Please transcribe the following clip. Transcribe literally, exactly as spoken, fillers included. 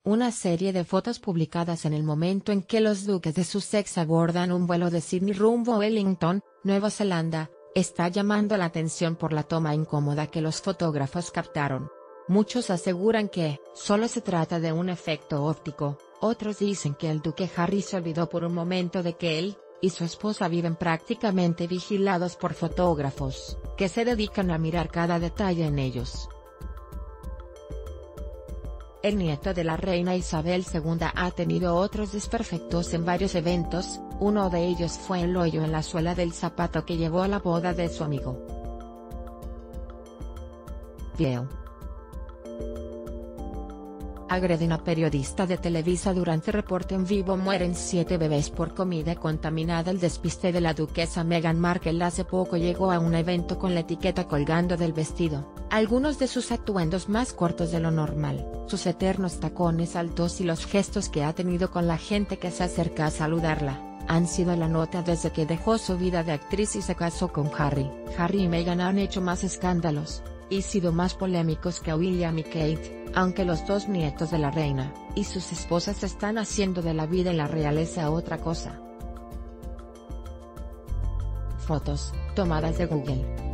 Una serie de fotos publicadas en el momento en que los duques de Sussex abordan un vuelo de Sydney rumbo a Wellington, Nueva Zelanda, está llamando la atención por la toma incómoda que los fotógrafos captaron. Muchos aseguran que solo se trata de un efecto óptico, otros dicen que el duque Harry se olvidó por un momento de que él y su esposa viven prácticamente vigilados por fotógrafos, que se dedican a mirar cada detalle en ellos. El nieto de la reina Isabel segunda ha tenido otros desperfectos en varios eventos, uno de ellos fue el hoyo en la suela del zapato que llevó a la boda de su amigo. Video. Agreden a periodista de Televisa durante reporte en vivo. Mueren siete bebés por comida contaminada. El despiste de la duquesa Meghan Markle hace poco llegó a un evento con la etiqueta colgando del vestido, algunos de sus atuendos más cortos de lo normal, sus eternos tacones altos y los gestos que ha tenido con la gente que se acerca a saludarla, han sido la nota desde que dejó su vida de actriz y se casó con Harry. Harry y Meghan han hecho más escándalos y sido más polémicos que William y Kate, aunque los dos nietos de la reina y sus esposas están haciendo de la vida en la realeza otra cosa. Fotos, tomadas de Google.